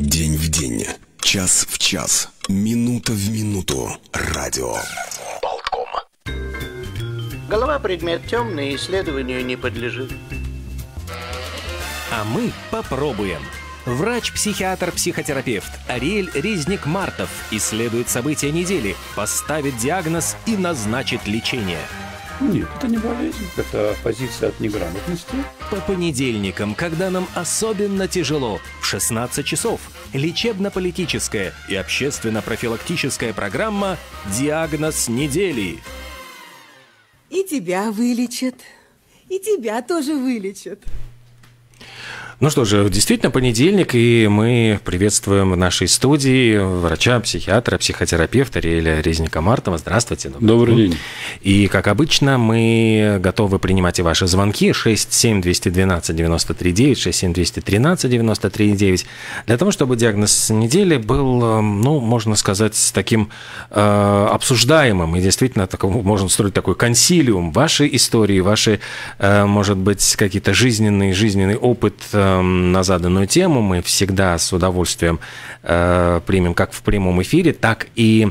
День в день, час в час, минута в минуту. Радио Болтком. Голова предмет темный, исследованию не подлежит. А мы попробуем. Врач-психиатр-психотерапевт Ариэль Резник-Мартов исследует события недели, поставит диагноз и назначит лечение. Нет, это не болезнь, это позиция от неграмотности. По понедельникам, когда нам особенно тяжело, в 16 часов лечебно-политическая и общественно-профилактическая программа «Диагноз недели». И тебя вылечат, и тебя тоже вылечат. Ну что же, действительно понедельник, и мы приветствуем в нашей студии врача, психиатра, психотерапевта Ариэля Резника-Мартова. Здравствуйте. Добрый день. И, как обычно, мы готовы принимать и ваши звонки 67-212-93-9, 67-213-93-9, для того, чтобы диагноз недели был, ну, можно сказать, таким обсуждаемым, и действительно можно строить такой консилиум. Ваши истории, ваши, может быть, какие-то жизненный опыт на заданную тему мы всегда с удовольствием примем как в прямом эфире, так и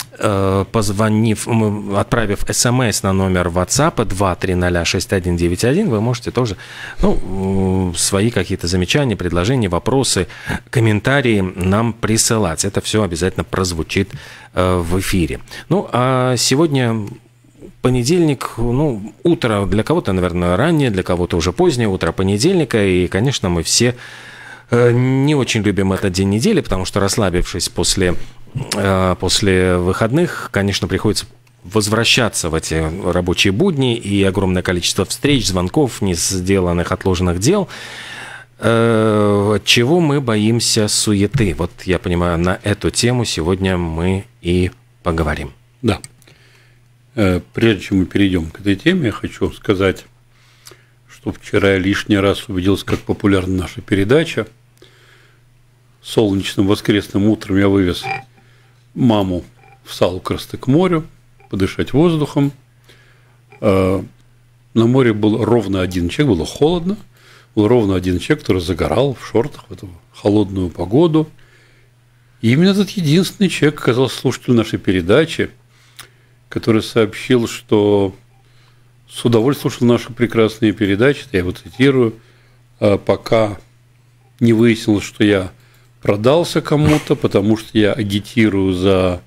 отправив смс на номер WhatsApp 2306191, вы можете тоже свои какие-то замечания, предложения, вопросы, комментарии нам присылать. Это все обязательно прозвучит в эфире. Ну, а сегодня понедельник, утро для кого-то, наверное, раннее, для кого-то уже позднее утро понедельника, и, конечно, мы все не очень любим этот день недели, потому что, расслабившись после выходных, конечно, приходится возвращаться в эти рабочие будни, и огромное количество встреч, звонков, не сделанных, отложенных дел, от чего мы боимся суеты. Вот, я понимаю, на эту тему сегодня мы и поговорим. Да. Прежде чем мы перейдем к этой теме, я хочу сказать, что вчера я лишний раз убедился, как популярна наша передача. Солнечным воскресным утром я вывез маму в Салу-Красты к морю, подышать воздухом. На море был ровно один человек, было холодно, был ровно один человек, который загорал в шортах в эту холодную погоду. И именно этот единственный человек оказался слушателем нашей передачи, который сообщил, что с удовольствием слушал наши прекрасные передачи, я его цитирую, пока не выяснилось, что я продался кому-то, потому что я агитирую за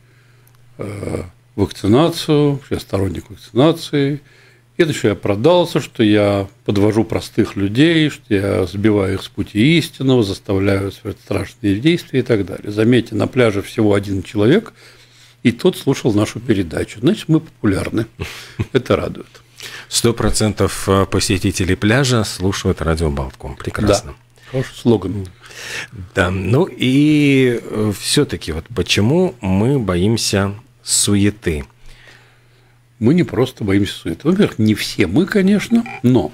вакцинацию, что я сторонник вакцинации, это что я продался, что я подвожу простых людей, что я сбиваю их с пути истинного, заставляю совершать страшные действия и так далее. Заметьте, на пляже всего один человек, и тот слушал нашу передачу. Значит, мы популярны. Это радует. 100% посетителей пляжа слушают радио Болтком. Прекрасно. Да. Хороший слоган. Да. Ну и все-таки вот почему мы боимся суеты? Мы не просто боимся суеты. Во-первых, не все мы, конечно, но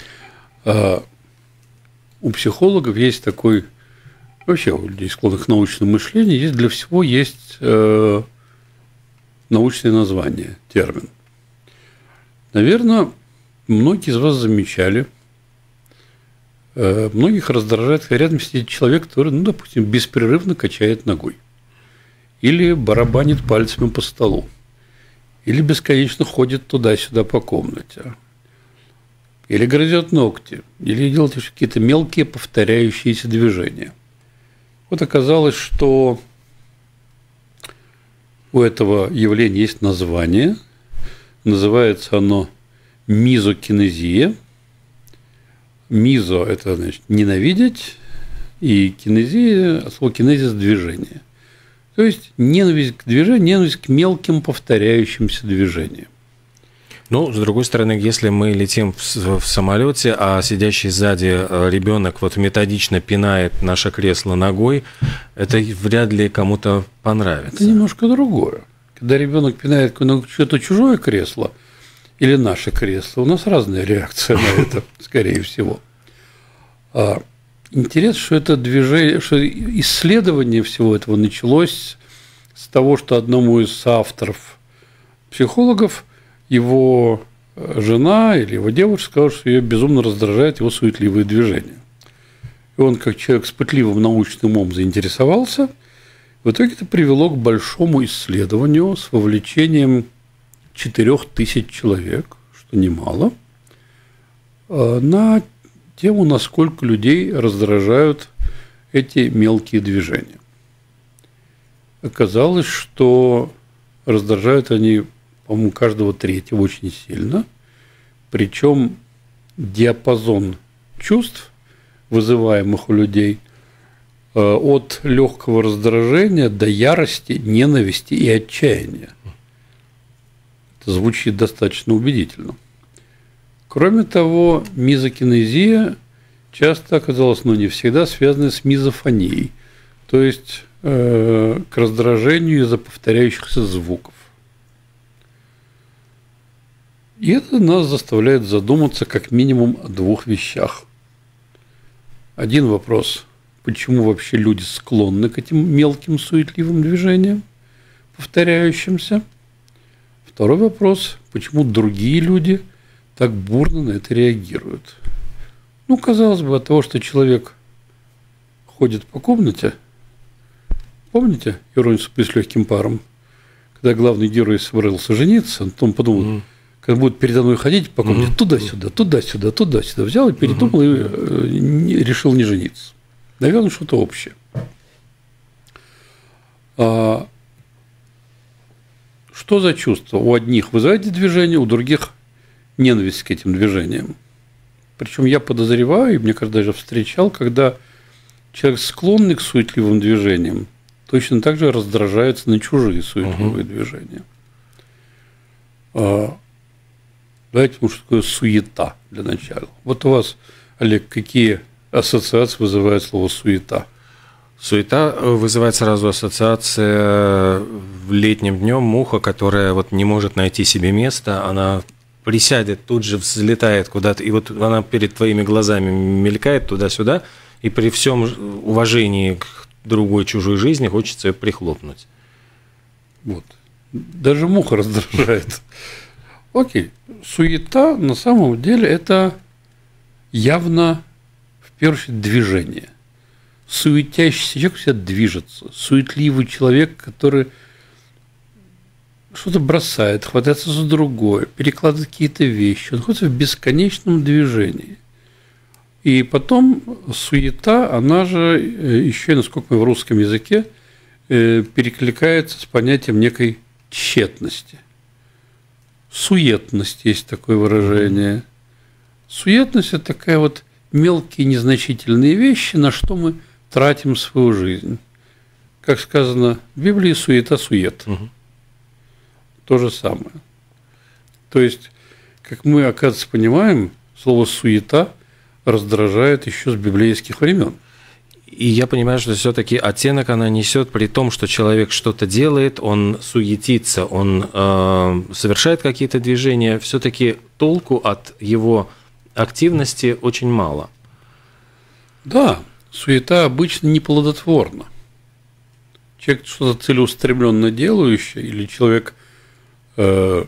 у психологов есть такой, вообще у людей, склонных к научному мышлению, есть для всего есть научное название, термин. Наверное, многие из вас замечали, многих раздражает, когда рядом сидит человек, который, допустим, беспрерывно качает ногой, или барабанит пальцами по столу, или бесконечно ходит туда-сюда по комнате, или грызет ногти, или делает какие-то мелкие повторяющиеся движения. Вот оказалось, что у этого явления есть название, называется оно мизокинезия. Мизо – это, значит, ненавидеть, и кинезия, от слова кинезис – движение. То есть ненависть к движению, ненависть к мелким повторяющимся движениям. Ну, с другой стороны, если мы летим в самолете, а сидящий сзади ребенок вот методично пинает наше кресло ногой, это вряд ли кому-то понравится. Это немножко другое. Когда ребенок пинает что-то чужое кресло или наше кресло, у нас разная реакция на это, скорее всего. Интересно, что это движение, что исследование всего этого началось с того, что одному из авторов психологов его жена или его девушка сказала, что ее безумно раздражает его суетливые движения. И он, как человек с пытливым научным умом, заинтересовался. В итоге это привело к большому исследованию с вовлечением 4000 человек, что немало, на тему, насколько людей раздражают эти мелкие движения. Оказалось, что раздражают они, по-моему, каждого третьего очень сильно, причем диапазон чувств, вызываемых у людей, от легкого раздражения до ярости, ненависти и отчаяния. Это звучит достаточно убедительно. Кроме того, мизокинезия часто оказалась, но не всегда, связана с мизофонией, то есть к раздражению из-за повторяющихся звуков. И это нас заставляет задуматься как минимум о двух вещах. Один вопрос: почему вообще люди склонны к этим мелким суетливым движениям, повторяющимся? Второй вопрос: почему другие люди так бурно на это реагируют? Ну, казалось бы, от того, что человек ходит по комнате, помните «Иронию судьбы с легким паром», когда главный герой собрался жениться, он подумал, когда будет передо мной ходить по комнате, туда-сюда, туда-сюда, туда-сюда, взял и передумал и решил не жениться. Наверное, что-то общее. Что за чувство? У одних вызывает движение, у других ненависть к этим движениям. Причем я подозреваю, и мне кажется, даже встречал, когда человек склонный к суетливым движениям, точно так же раздражается на чужие суетливые движения. Давайте, что такое суета для начала. Вот у вас, Олег, какие ассоциации вызывает слово «суета»? Суета вызывает сразу ассоциация летним днем муха, которая вот не может найти себе места, она присядет, тут же взлетает куда-то, и вот она перед твоими глазами мелькает туда-сюда, и при всем уважении к другой чужой жизни хочется ее прихлопнуть. Вот. Даже муха раздражает. Окей. Суета на самом деле это явно в первую очередь движение. Суетящийся человек всегда движется. Суетливый человек, который что-то бросает, хватается за другое, перекладывает какие-то вещи. Он находится в бесконечном движении. И потом суета, она же еще, насколько мы в русском языке, перекликается с понятием некой тщетности. Суетность есть такое выражение. Суетность – это такая вот мелкие незначительные вещи, на что мы тратим свою жизнь. Как сказано в Библии, суета-сует. То же самое. То есть, как мы, оказывается, понимаем, слово «суета» раздражает еще с библейских времен. И я понимаю, что все-таки оттенок она несет при том, что человек что-то делает, он суетится, он совершает какие-то движения, все-таки толку от его активности очень мало. Да, суета обычно неплодотворна. Человек что-то целеустремленно делающий, или человек, как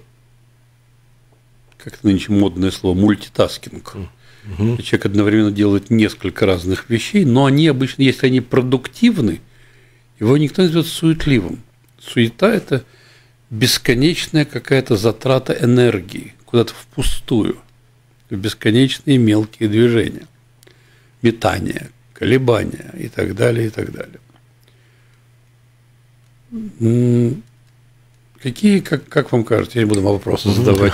нынче модное слово, мультитаскинг. Человек одновременно делает несколько разных вещей, но они обычно, если они продуктивны, его никто не назовет суетливым. Суета – это бесконечная какая-то затрата энергии куда-то впустую, в бесконечные мелкие движения, метания, колебания и так далее, и так далее. Какие, как вам кажется, я не буду вопросы задавать,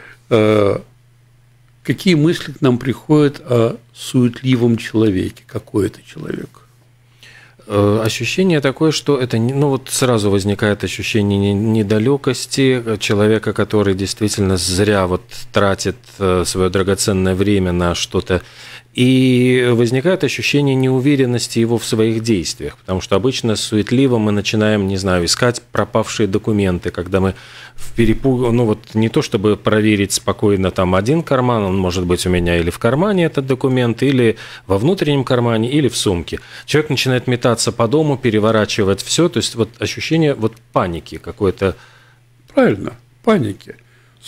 какие мысли к нам приходят о суетливом человеке? Какой это человек? Ощущение такое, что это, ну вот сразу возникает ощущение недалекости человека, который действительно зря вот тратит свое драгоценное время на что-то. И возникает ощущение неуверенности его в своих действиях, потому что обычно суетливо мы начинаем, не знаю, искать пропавшие документы, когда мы в перепугу, ну вот не то чтобы проверить спокойно там один карман, он может быть у меня или в кармане этот документ, или во внутреннем кармане, или в сумке. Человек начинает метаться по дому, переворачивать все, то есть вот ощущение вот паники какой-то. Правильно, паники.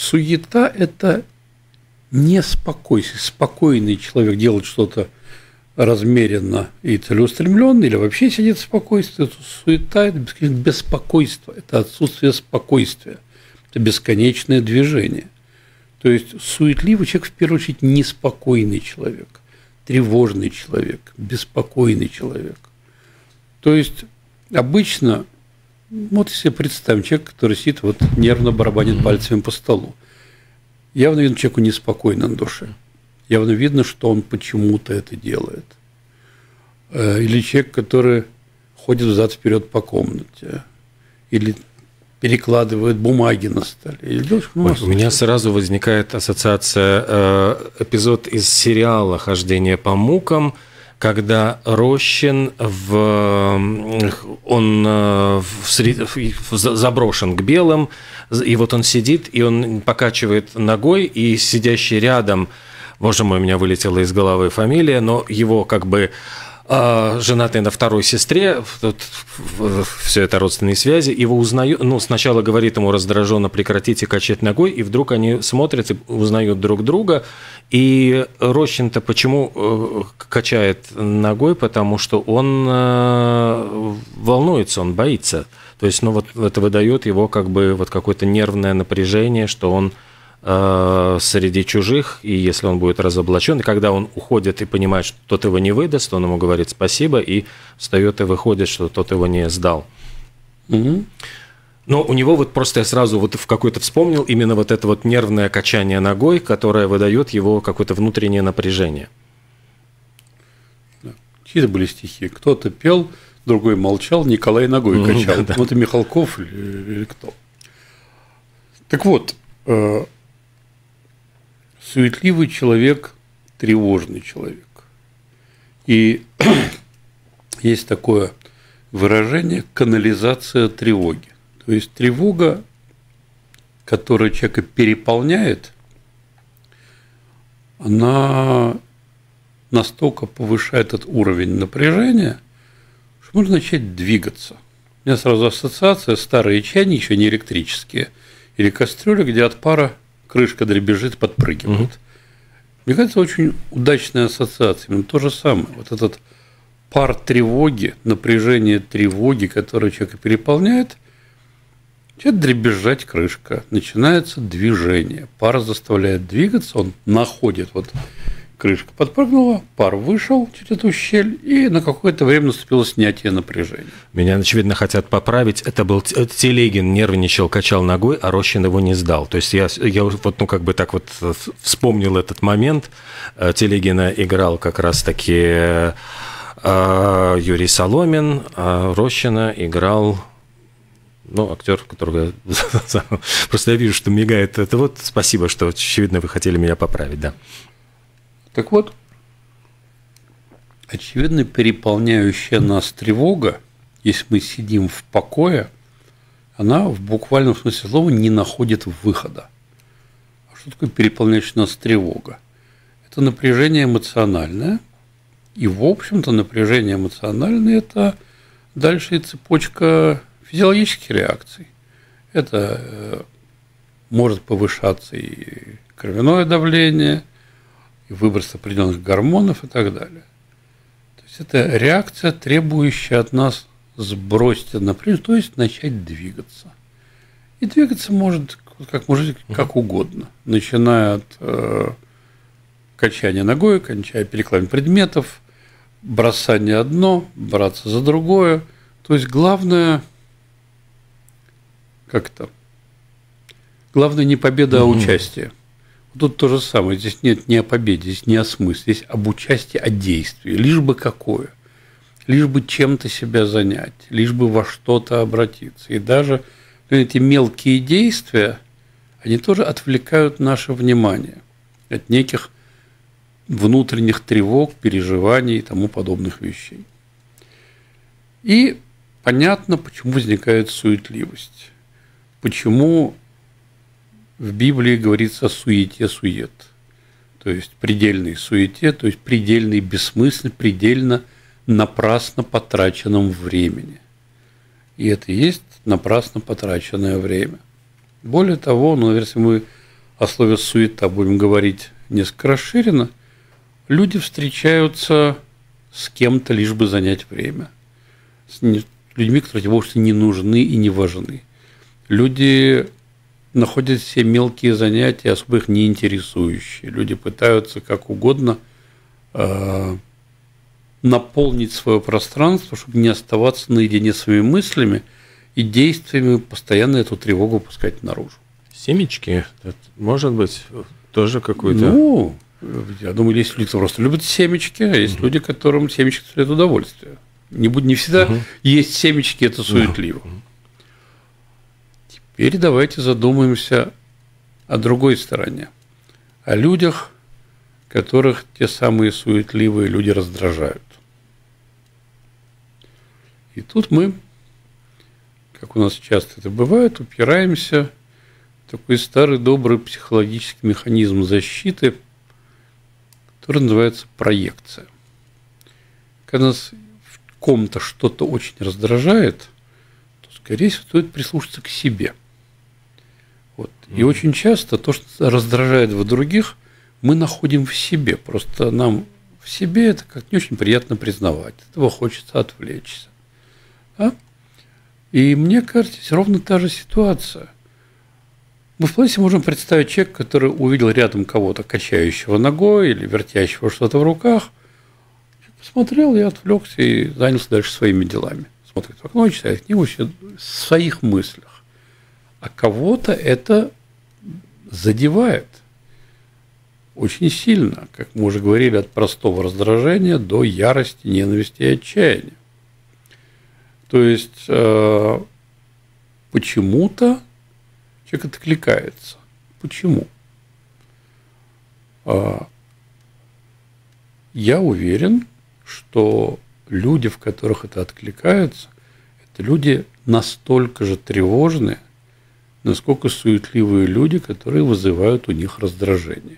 Суета – это неспокойствие. Спокойный человек делает что-то размеренно и целеустремленно, или вообще сидит в спокойствии, то суета – это беспокойство, это отсутствие спокойствия, это бесконечное движение. То есть суетливый человек, в первую очередь, неспокойный человек, тревожный человек, беспокойный человек. То есть обычно, вот если представим человека, который сидит, вот нервно барабанит пальцами по столу, явно видно, человеку неспокойно на душе. Явно видно, что он почему-то это делает. Или человек, который ходит взад-вперед по комнате, или перекладывает бумаги на столе. У меня сразу возникает ассоциация, эпизод из сериала «Хождение по мукам», когда Рощин заброшен к белым, и вот он сидит, и он покачивает ногой, и сидящий рядом, боже мой, у меня вылетела из головы фамилия, но его как бы женатый на второй сестре, тут все это родственные связи, его узнают, сначала говорит ему раздраженно: прекратите качать ногой, и вдруг они смотрят и узнают друг друга, и Рощин-то почему качает ногой? Потому что он волнуется, он боится, то есть, это выдает его как бы вот какое-то нервное напряжение, что он среди чужих, и если он будет разоблачен, и когда он уходит и понимает, что тот его не выдаст, он ему говорит спасибо, и встает и выходит, что тот его не сдал. Угу. Но у него вот просто я сразу вот в какой-то вспомнил именно вот это вот нервное качание ногой, которое выдает его какое-то внутреннее напряжение. Чьи-то были стихи. Кто-то пел, другой молчал, Николай ногой качал. Да. Это Михалков или кто? Так вот, суетливый человек – тревожный человек. И есть такое выражение «канализация тревоги». То есть тревога, которая человека переполняет, она настолько повышает этот уровень напряжения, что можно начать двигаться. У меня сразу ассоциация: старые чайники, еще не электрические, или кастрюля, где от пара крышка дребезжит, подпрыгивает. Угу. Мне кажется, очень удачная ассоциация. Именно то же самое. Вот этот пар тревоги, напряжение тревоги, которое человека переполняет, начинает дребезжать крышка, начинается движение. Пар заставляет двигаться, он находит, вот крышка подпрыгнула, пар вышел через эту щель, и на какое-то время наступило снятие напряжения. Меня, очевидно, хотят поправить. Это был Телегин, нервничал, качал ногой, а Рощин его не сдал. То есть я вот, как бы так вот вспомнил этот момент. Телегина играл как раз-таки Юрий Соломин, а Рощина играл... актер, которого просто я вижу, что мигает. Это вот спасибо, что, очевидно, вы хотели меня поправить, да. Так вот, очевидно, переполняющая нас тревога, если мы сидим в покое, она в буквальном смысле слова не находит выхода. А что такое переполняющая нас тревога? Это напряжение эмоциональное, и, в общем-то, напряжение эмоциональное – это дальше и цепочка физиологических реакций. Это может повышаться и кровяное давление, и выброс определенных гормонов и так далее. То есть это реакция, требующая от нас сбросить напряжение, то есть начать двигаться. И двигаться может как угодно, начиная от качания ногой, кончая перекладыванием предметов, бросание одно, браться за другое. То есть главное не победа, а участие. Тут то же самое. Здесь нет ни о победе, здесь не о смысле, здесь об участии, о действии. Лишь бы какое. Лишь бы чем-то себя занять, лишь бы во что-то обратиться. И даже эти мелкие действия, они тоже отвлекают наше внимание от неких внутренних тревог, переживаний и тому подобных вещей. И понятно, почему возникает суетливость. Почему в Библии говорится о суете-сует, то есть предельной суете, то есть предельной бессмысленной, предельно напрасно потраченном времени. И это и есть напрасно потраченное время. Более того, если мы о слове «суета» будем говорить несколько расширенно, люди встречаются с кем-то, лишь бы занять время. С людьми, которые тебе вовсе не нужны и не важны. Люди находят все мелкие занятия, особо их не интересующие. Люди пытаются как угодно наполнить свое пространство, чтобы не оставаться наедине с своими мыслями и действиями, постоянно эту тревогу пускать наружу. Семечки, может быть, тоже какой-то... Ну, я думаю, есть люди, которые просто любят семечки, а есть люди, которым семечки доставляют удовольствие. Не всегда есть семечки, это суетливо. Теперь давайте задумаемся о другой стороне. О людях, которых те самые суетливые люди раздражают. И тут мы, как у нас часто это бывает, упираемся в такой старый добрый психологический механизм защиты, который называется проекция. Когда нас в ком-то что-то очень раздражает, то, скорее всего, стоит прислушаться к себе. Вот. И очень часто то, что раздражает в других, мы находим в себе. Просто нам в себе это как не очень приятно признавать. От этого хочется отвлечься. Да? И мне кажется, ровно та же ситуация. Мы вполне себе можем представить человека, который увидел рядом кого-то, качающего ногой или вертящего что-то в руках, посмотрел и отвлекся и занялся дальше своими делами. Смотрит в окно, читает книгу, в своих мыслях. А кого-то это задевает очень сильно, как мы уже говорили, от простого раздражения до ярости, ненависти и отчаяния. То есть почему-то человек откликается. Почему? Я уверен, что люди, в которых это откликается, это люди настолько же тревожные, насколько суетливые люди, которые вызывают у них раздражение.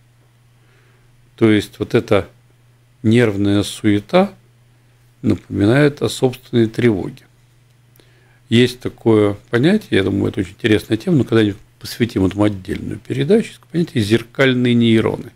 То есть вот эта нервная суета напоминает о собственной тревоге. Есть такое понятие, я думаю, это очень интересная тема, но когда-нибудь посвятим этому отдельную передачу, понятие зеркальные нейроны.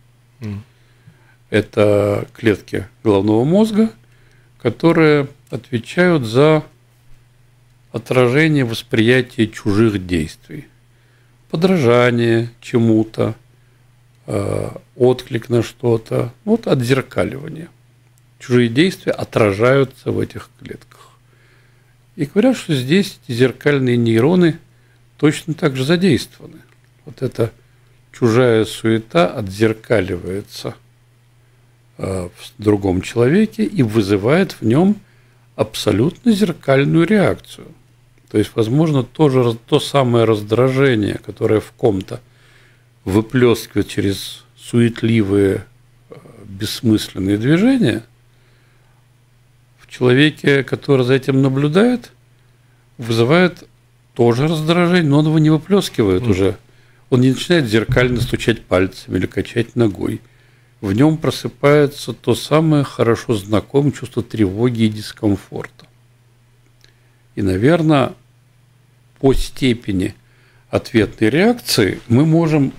Это клетки головного мозга, которые отвечают за отражение восприятия чужих действий. Подражание чему-то, отклик на что-то, вот отзеркаливание. Чужие действия отражаются в этих клетках. И говорят, что здесь эти зеркальные нейроны точно так же задействованы. Вот эта чужая суета отзеркаливается в другом человеке и вызывает в нем абсолютно зеркальную реакцию. То есть, возможно, то самое раздражение, которое в ком-то выплескивает через суетливые, бессмысленные движения, в человеке, который за этим наблюдает, вызывает тоже раздражение, но он его не выплескивает уже. Он не начинает зеркально стучать пальцами или качать ногой. В нем просыпается то самое хорошо знакомое чувство тревоги и дискомфорта. И, наверное, по степени ответной реакции мы можем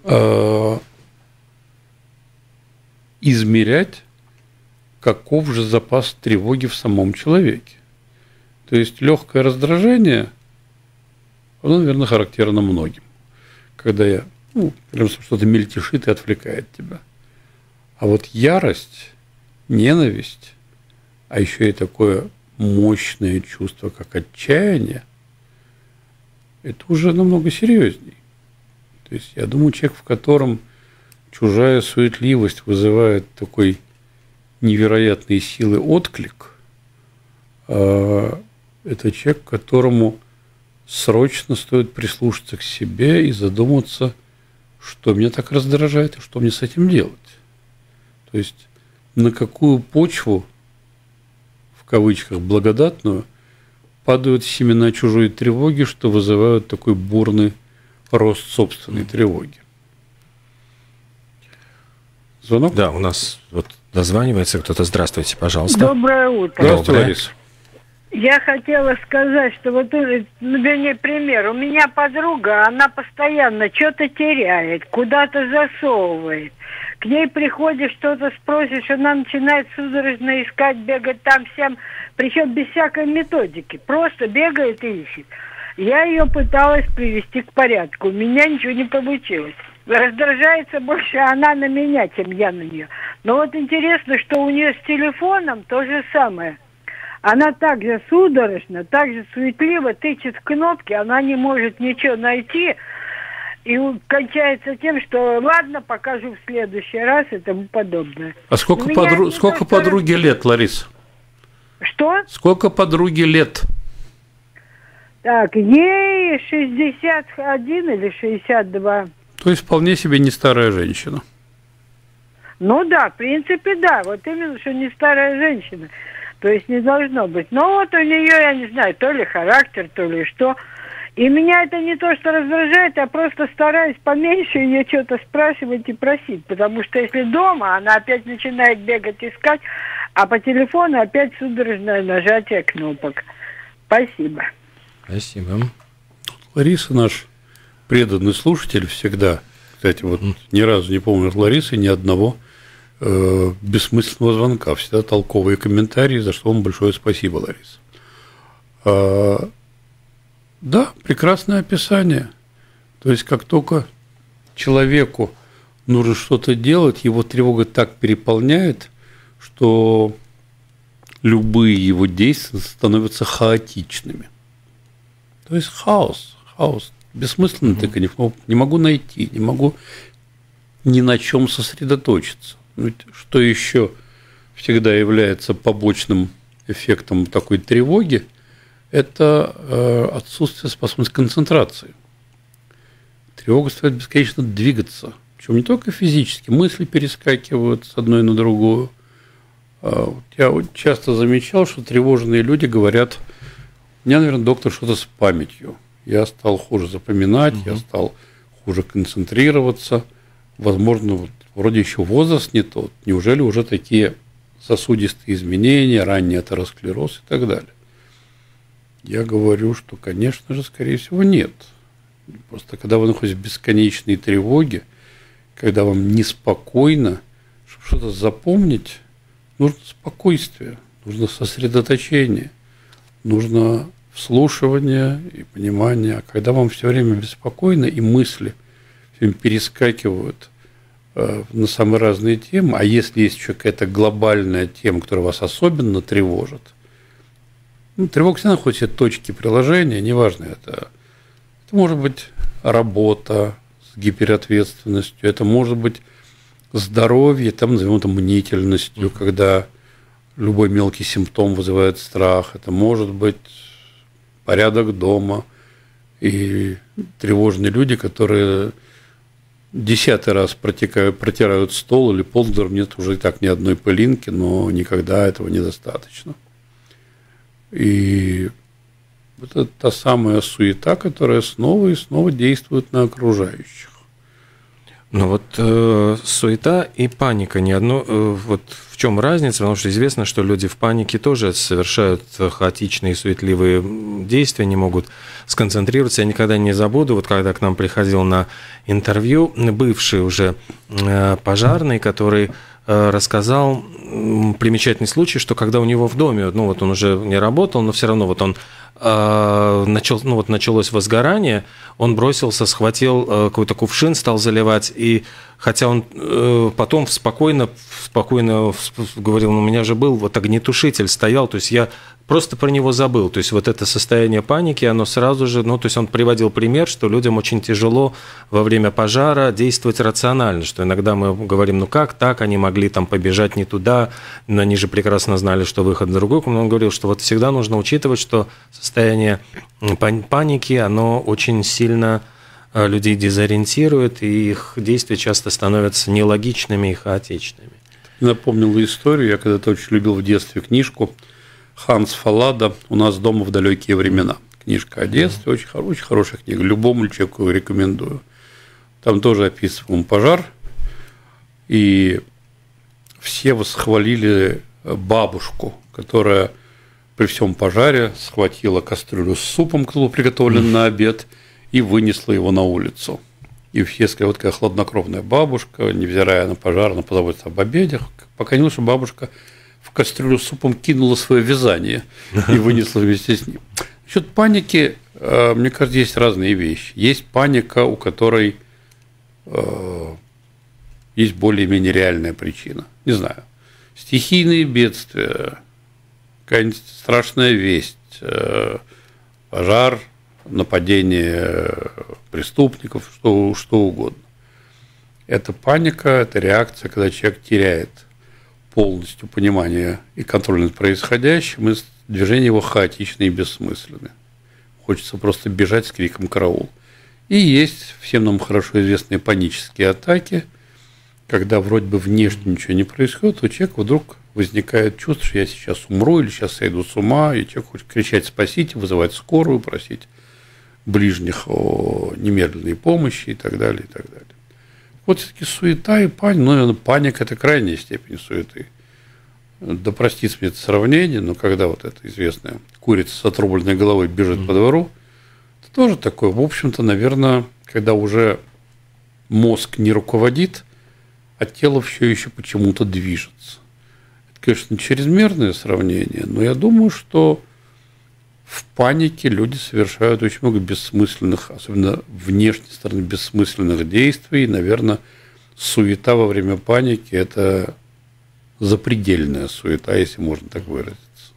измерять, каков же запас тревоги в самом человеке. То есть легкое раздражение, оно, наверное, характерно многим. Когда прям что-то мельтешит и отвлекает тебя. А вот ярость, ненависть, а еще и такое мощное чувство, как отчаяние, это уже намного серьезней. То есть я думаю, человек, в котором чужая суетливость вызывает такой невероятной силы отклик, это человек, которому срочно стоит прислушаться к себе и задуматься, что меня так раздражает и что мне с этим делать. То есть на какую почву, в кавычках, благодатную, падают семена чужой тревоги, что вызывают такой бурный рост собственной тревоги. Звонок? Да, у нас вот дозванивается кто-то. Здравствуйте, пожалуйста. Доброе утро. Здравствуйте, Лариса. Я хотела сказать, что вот, вернее, пример. У меня подруга, она постоянно что-то теряет, куда-то засовывает. к ней приходишь, что-то спросишь, она начинает судорожно искать, бегать там всем, причем без всякой методики, просто бегает и ищет. Я ее пыталась привести к порядку, у меня ничего не получилось. Раздражается больше она на меня, чем я на нее. Но вот интересно, что у нее с телефоном то же самое. Она так же судорожно, так же суетливо тычет в кнопки, она не может ничего найти. И кончается тем, что ладно, покажу в следующий раз и тому подобное. А сколько подруге лет, Лариса? Что? Сколько подруге лет? Так, ей 61 или 62. То есть вполне себе не старая женщина. Ну да, в принципе, да. Вот именно, что не старая женщина. То есть не должно быть. Но вот у нее, я не знаю, то ли характер, то ли что. И меня это не то, что раздражает, а просто стараюсь поменьше ее что-то спрашивать и просить. Потому что если дома, она опять начинает бегать, искать, а по телефону опять судорожное нажатие кнопок. Спасибо. Спасибо. Лариса наш преданный слушатель всегда. Кстати, вот ни разу не помню от Ларисы ни одного бессмысленного звонка. Всегда толковые комментарии, за что вам большое спасибо, Лариса. Да, прекрасное описание. То есть, как только человеку нужно что-то делать, его тревога так переполняет, что любые его действия становятся хаотичными. То есть хаос. Бессмысленно тыканье, не могу найти, не могу ни на чем сосредоточиться. Ведь что еще всегда является побочным эффектом такой тревоги, это отсутствие способности концентрации. Тревога заставляет бесконечно двигаться, причем не только физически, мысли перескакивают с одной на другую. Я часто замечал, что тревожные люди говорят: у меня, наверное, доктор, что-то с памятью. Я стал хуже запоминать, я стал хуже концентрироваться. Возможно, вот, вроде еще возраст не тот. Неужели уже такие сосудистые изменения, ранний атеросклероз и так далее? Я говорю, что, конечно же, скорее всего, нет. Просто когда вы находитесь в бесконечной тревоге, когда вам неспокойно, чтобы что-то запомнить, нужно спокойствие, нужно сосредоточение, нужно вслушивание и понимание. А когда вам все время беспокойно и мысли все время перескакивают на самые разные темы, а если есть еще какая-то глобальная тема, которая вас особенно тревожит, тревога всегда находит точки приложения, неважно, это может быть работа с гиперответственностью, это может быть здоровье, там назовем это мнительностью, когда любой мелкий симптом вызывает страх, это может быть порядок дома и тревожные люди, которые 10-й раз протирают стол или пол, которым нет уже и так ни одной пылинки, но никогда этого недостаточно. И это та самая суета, которая снова и снова действует на окружающих. Ну вот суета и паника не одно. Вот в чем разница? Потому что известно, что люди в панике тоже совершают хаотичные и суетливые действия, не могут сконцентрироваться. Я никогда не забуду, вот когда к нам приходил на интервью бывший уже пожарный, который рассказал примечательный случай, что когда у него в доме, ну вот он уже не работал, но все равно вот он началось возгорание, он бросился, схватил какой-то кувшин, стал заливать, и хотя он потом спокойно говорил, у меня же был вот огнетушитель стоял, то есть я просто про него забыл, то есть вот это состояние паники, оно сразу же, то есть он приводил пример, что людям очень тяжело во время пожара действовать рационально, что иногда мы говорим, как так, они могли там побежать не туда, но они же прекрасно знали, что выход в другой, но он говорил, что вот всегда нужно учитывать, что состояние паники, оно очень сильно людей дезориентирует, и их действия часто становятся нелогичными и хаотичными. Напомнил историю, я когда-то очень любил в детстве книжку Ханс Фаллада «У нас дома в далекие времена». Книжка о детстве, очень хорошая книга, любому человеку рекомендую. Там тоже описываем пожар, и все восхвалили бабушку, которая при всем пожаре схватила кастрюлю с супом, который был приготовлен на обед, и вынесла его на улицу. И если вот такая хладнокровная бабушка, невзирая на пожар, она позаботится об обедах, пока не что бабушка в кастрюлю с супом кинула свое вязание и вынесла вместе с ним. Насчет паники, мне кажется, есть разные вещи. Есть паника, у которой есть более-менее реальная причина. Не знаю, стихийные бедствия, какая-нибудь страшная весть, пожар, нападение преступников, что угодно. Это паника, это реакция, когда человек теряет полностью понимание и контроль над происходящим, и движения его хаотичны и бессмысленны. Хочется просто бежать с криком «караул». И есть всем нам хорошо известные панические атаки, когда вроде бы внешне ничего не происходит, у человека вдруг возникает чувство, что я сейчас умру или сейчас сойду с ума, и человек хочет кричать «спасите», вызывать скорую, просить ближних о немедленной помощи и так далее, и так далее. Вот все-таки суета и паника, ну, наверное, паника – это крайняя степень суеты. Да простится мне это сравнение, но когда вот эта известная курица с отрубленной головой бежит по двору, это тоже такое, в общем-то, наверное, когда уже мозг не руководит, а тело все еще почему-то движется. Это, конечно, не чрезмерное сравнение, но я думаю, что в панике люди совершают очень много бессмысленных, особенно внешней стороны, бессмысленных действий. И, наверное, суета во время паники – это запредельная суета, если можно так выразиться.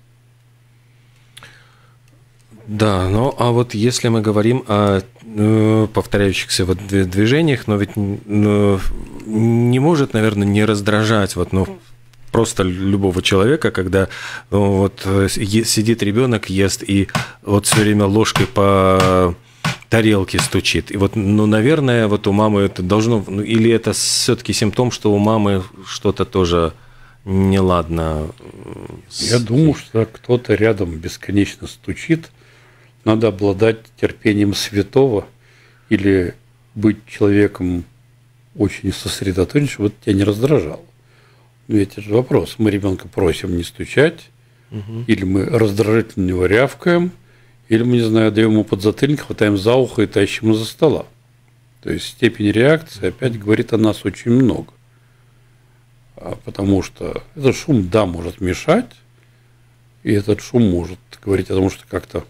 Да, ну а вот если мы говорим о повторяющихся вот движениях, но ведь не может, наверное, не раздражать вот, просто любого человека, когда вот сидит ребенок, ест и вот все время ложкой по тарелке стучит. И вот, наверное, вот у мамы это должно, или это все-таки симптом, что у мамы что-то тоже неладно. Я думаю, что кто-то рядом бесконечно стучит. Надо обладать терпением святого или быть человеком очень сосредоточенным, чтобы это тебя не раздражало. Но это же вопрос. Мы ребенка просим не стучать, или мы раздражительно него рявкаем, или мы, не знаю, даем ему подзатыльник, хватаем за ухо и тащим из-за стола. То есть степень реакции опять говорит о нас очень много. Потому что этот шум, да, может мешать, и этот шум может говорить о том, что как-то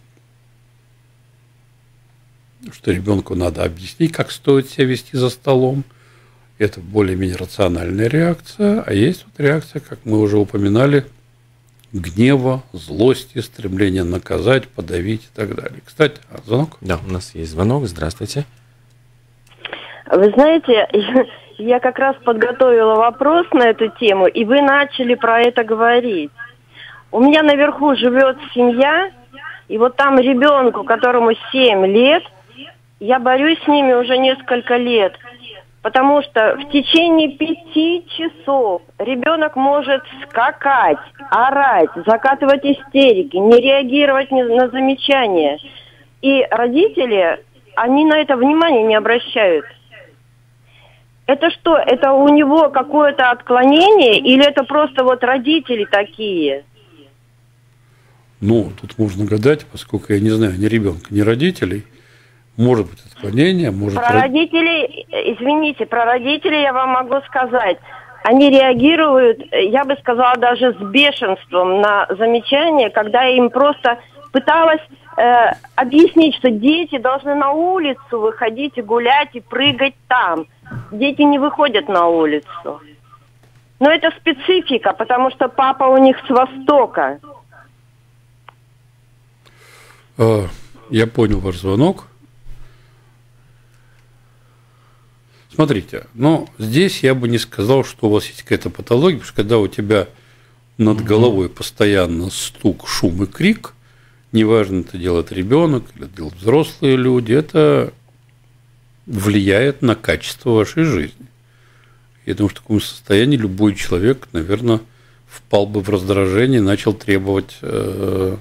что ребенку надо объяснить, как стоит себя вести за столом. Это более-менее рациональная реакция, а есть вот реакция, как мы уже упоминали, гнева, злости, стремления наказать, подавить и так далее. Кстати, звонок? Да, у нас есть звонок. Здравствуйте. Вы знаете, я как раз подготовила вопрос на эту тему, и вы начали про это говорить. У меня наверху живет семья, и вот там ребенку, которому 7 лет, я борюсь с ними уже несколько лет. Потому что в течение 5 часов ребенок может скакать, орать, закатывать истерики, не реагировать на замечания. И родители, они на это внимания не обращают. Это что, это у него какое-то отклонение или это просто вот родители такие? Ну, тут можно гадать, поскольку я не знаю ни ребенка, ни родителей. Может быть отклонение, может... Про родителей, извините, про родителей я вам могу сказать. Они реагируют, я бы сказала, даже с бешенством на замечания, когда я им просто пыталась объяснить, что дети должны на улицу выходить и гулять, и прыгать там. Дети не выходят на улицу. Но это специфика, потому что папа у них с Востока. Я понял ваш звонок. Смотрите, но здесь я бы не сказал, что у вас есть какая-то патология, потому что когда у тебя над головой постоянно стук, шум и крик, неважно, это делает ребенок или это делают взрослые люди, это влияет на качество вашей жизни. Я думаю, что в таком состоянии любой человек, наверное, впал бы в раздражение и начал требовать, чтобы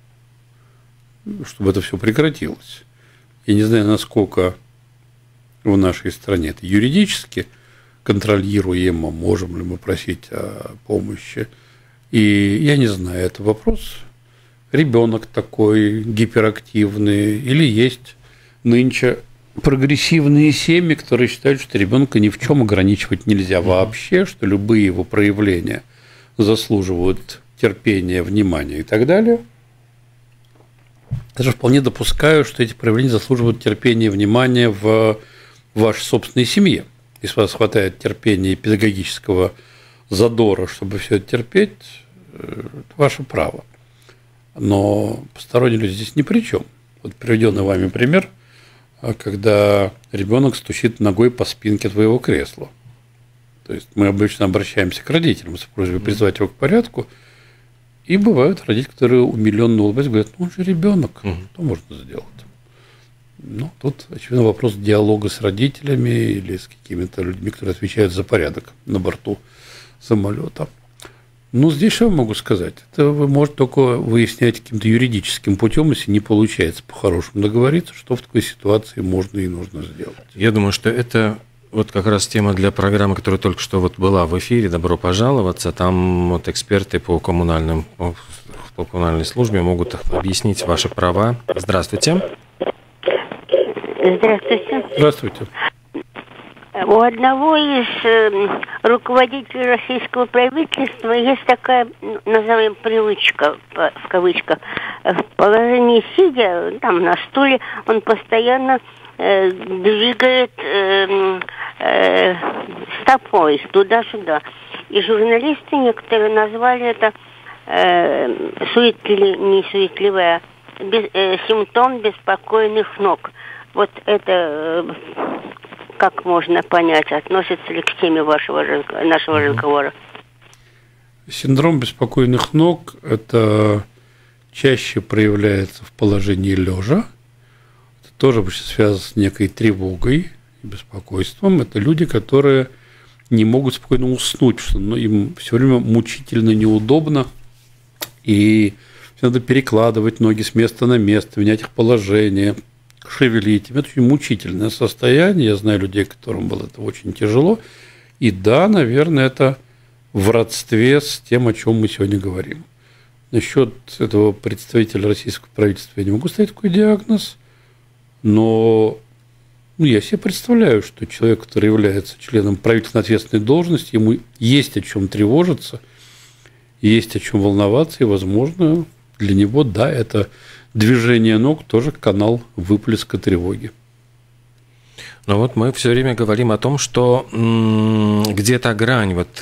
это все прекратилось. Я не знаю, насколько в нашей стране это юридически контролируемо, можем ли мы просить о помощи. И я не знаю, это вопрос, ребенок такой гиперактивный, или есть нынче прогрессивные семьи, которые считают, что ребенка ни в чем ограничивать нельзя вообще, что любые его проявления заслуживают терпения, внимания и так далее. Даже вполне допускаю, что эти проявления заслуживают терпения и внимания в вашей собственной семье. Если у вас хватает терпения и педагогического задора, чтобы все это терпеть, это ваше право. Но посторонние люди здесь ни при чем. Вот приведенный вами пример, когда ребенок стучит ногой по спинке твоего кресла. То есть мы обычно обращаемся к родителям с просьбой призвать его к порядку, и бывают родители, которые умиленно улыбаются, говорят, ну он же ребенок, что можно сделать? Ну, тут, очевидно, вопрос диалога с родителями или с какими-то людьми, которые отвечают за порядок на борту самолета. Ну, здесь что я могу сказать? Это вы можете только выяснять каким-то юридическим путем, если не получается по-хорошему договориться, что в такой ситуации можно и нужно сделать. Я думаю, что это вот как раз тема для программы, которая только что вот была в эфире «Добро пожаловаться». Там вот эксперты по коммунальной службе могут объяснить ваши права. Здравствуйте. Здравствуйте. Здравствуйте. У одного из руководителей российского правительства есть такая, назовем, привычка, в кавычках, в положении сидя, там на стуле, он постоянно двигает стопой туда-сюда. И журналисты некоторые назвали это суетливая, симптом беспокойных ног. Вот это как можно понять, относится ли к теме нашего разговора? Синдром беспокойных ног – это чаще проявляется в положении лежа. Это тоже связано с некой тревогой и беспокойством. Это люди, которые не могут спокойно уснуть, потому что им все время мучительно неудобно, и надо перекладывать ноги с места на место, менять их положение, шевелить. Это очень мучительное состояние. Я знаю людей, которым было это очень тяжело. И да, наверное, это в родстве с тем, о чем мы сегодня говорим. Насчет этого представителя российского правительства я не могу ставить такой диагноз, но я себе представляю, что человек, который является членом правительственно ответственной должности, ему есть о чем тревожиться, есть о чем волноваться, и, возможно, для него, да, это движение ног тоже канал выплеска тревоги. Но вот мы все время говорим о том, что где-то грань, вот,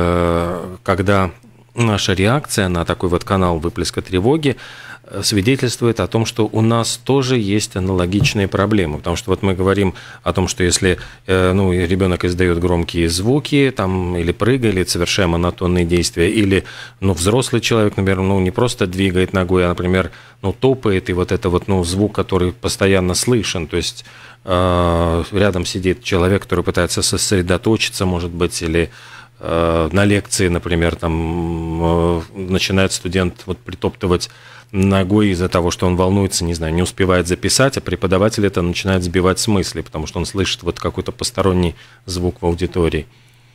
когда наша реакция на такой вот канал выплеска тревоги свидетельствует о том, что у нас тоже есть аналогичные проблемы. Потому что вот мы говорим о том, что если ребенок издает громкие звуки там, или прыгает, или совершая монотонные действия, или взрослый человек, например, не просто двигает ногой, а, например, топает, и вот это вот звук, который постоянно слышен, то есть рядом сидит человек, который пытается сосредоточиться, может быть, или на лекции, например, там начинает студент притоптывать ногой из-за того, что он волнуется, не знаю, не успевает записать, а преподаватель это начинает сбивать с мысли, потому что он слышит вот какой-то посторонний звук в аудитории.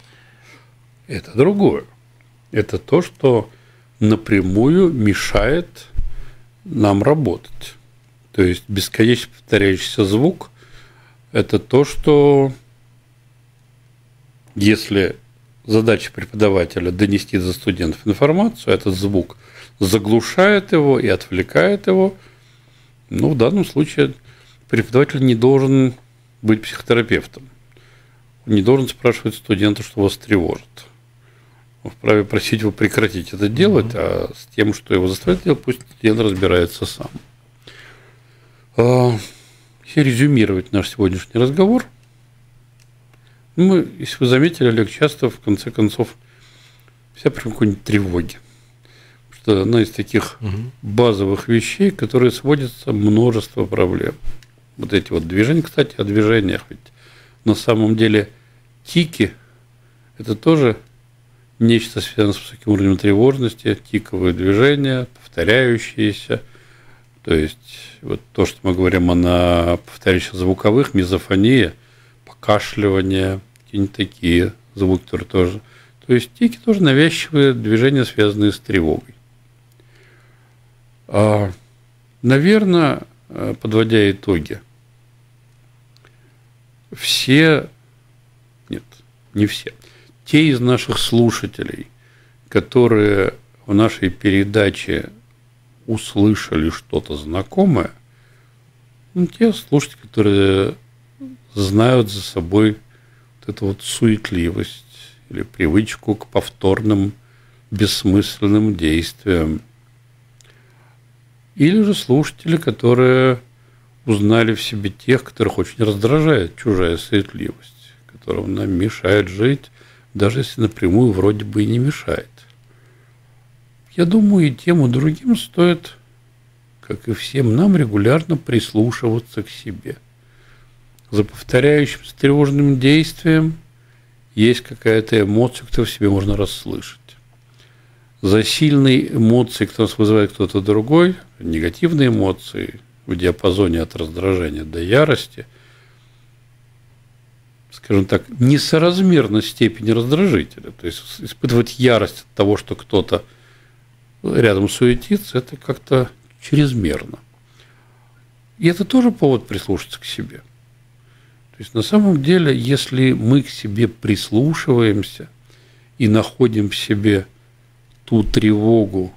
Это другое. Это то, что напрямую мешает нам работать. То есть бесконечно повторяющийся звук – это то, что если задача преподавателя донести до студентов информацию, этот звук заглушает его и отвлекает его. В данном случае преподаватель не должен быть психотерапевтом. Он не должен спрашивать студента, что вас тревожит. Он вправе просить его прекратить это делать, а с тем, что его заставляет делать, пусть студент разбирается сам. Если резюмировать наш сегодняшний разговор, мы, если вы заметили, Олег, часто, в конце концов, вся прям какой-нибудь тревоги. Потому что одна из таких базовых вещей, которые сводятся множество проблем. Вот эти вот движения, кстати, о движениях. Ведь на самом деле тики – это тоже нечто связанное с высоким уровнем тревожности, тиковые движения, повторяющиеся. То есть, вот то, что мы говорим о повторяющих звуковых, мизофония, покашливание, какие-нибудь такие звуки тоже. То есть тики тоже навязчивые движения, связанные с тревогой. Наверное, подводя итоги, все, нет, не все, те из наших слушателей, которые в нашей передаче услышали что-то знакомое, те слушатели, которые знают за собой вот эту вот суетливость или привычку к повторным бессмысленным действиям. Или же слушатели, которые узнали в себе тех, которых очень раздражает чужая суетливость, которым нам мешает жить, даже если напрямую вроде бы и не мешает. Я думаю, и тем, и другим стоит, как и всем нам, регулярно прислушиваться к себе. За повторяющимся тревожным действием есть какая-то эмоция, которую в себе можно расслышать. За сильной эмоцией, которую нас вызывает кто-то другой, негативные эмоции в диапазоне от раздражения до ярости, скажем так, несоразмерна степени раздражителя. То есть испытывать ярость от того, что кто-то рядом суетится, это как-то чрезмерно. И это тоже повод прислушаться к себе. То есть на самом деле, если мы к себе прислушиваемся и находим в себе ту тревогу,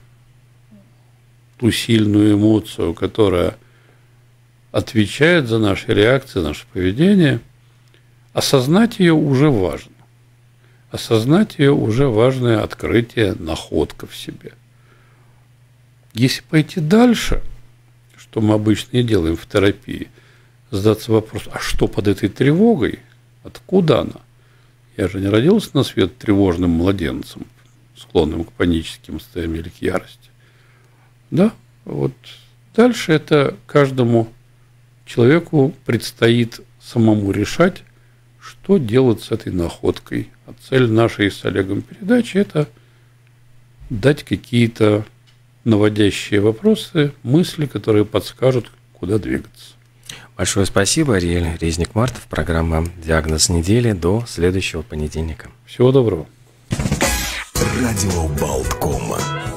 ту сильную эмоцию, которая отвечает за наши реакции, за наше поведение, осознать ее уже важно. Осознать ее уже важное открытие, находка в себе. Если пойти дальше, что мы обычно и делаем в терапии, задаться вопрос, а что под этой тревогой, откуда она? Я же не родился на свет тревожным младенцем, склонным к паническим состояниям или к ярости. Да, вот дальше это каждому человеку предстоит самому решать, что делать с этой находкой. А цель нашей с Олегом передачи – это дать какие-то наводящие вопросы, мысли, которые подскажут, куда двигаться. Большое спасибо, Ариэль Резник-Мартов. Программа «Диагноз недели». До следующего понедельника. Всего доброго. Радио Болтком.